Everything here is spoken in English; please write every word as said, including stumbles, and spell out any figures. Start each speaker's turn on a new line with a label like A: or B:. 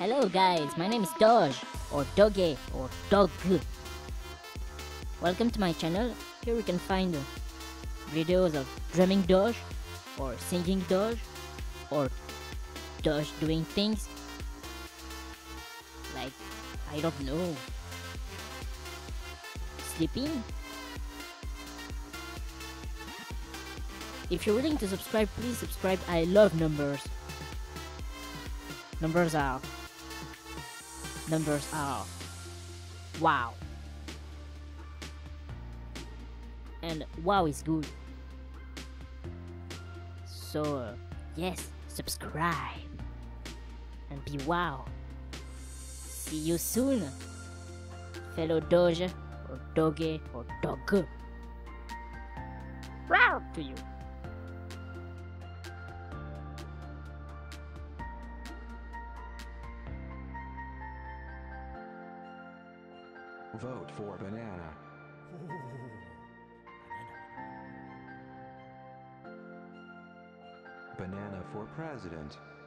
A: Hello guys, my name is Doge, or Doge, or Dog. Welcome to my channel. Here you can find uh, videos of drumming Doge, or singing Doge, or Doge doing things like, I don't know, sleeping. If you're willing to subscribe, please subscribe. I love numbers. Numbers are Numbers are wow. And wow is good. So, uh, yes, subscribe and be wow. See you soon, fellow Doge or Doge or Dog. Wow to you.
B: Vote for banana. Banana for president.